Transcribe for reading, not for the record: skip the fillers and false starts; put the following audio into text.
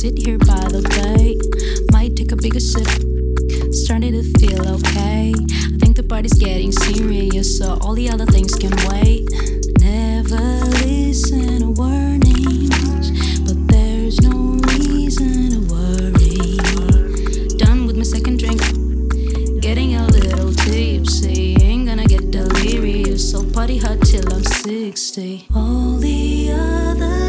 sit here by the bay. Might take a bigger sip, starting to feel okay. I think the party's getting serious, so all the other things can wait. Never listen to warnings, but there's no reason to worry. Done with my second drink, getting a little tipsy. Ain't gonna get delirious, so party hard till I'm 60. All the other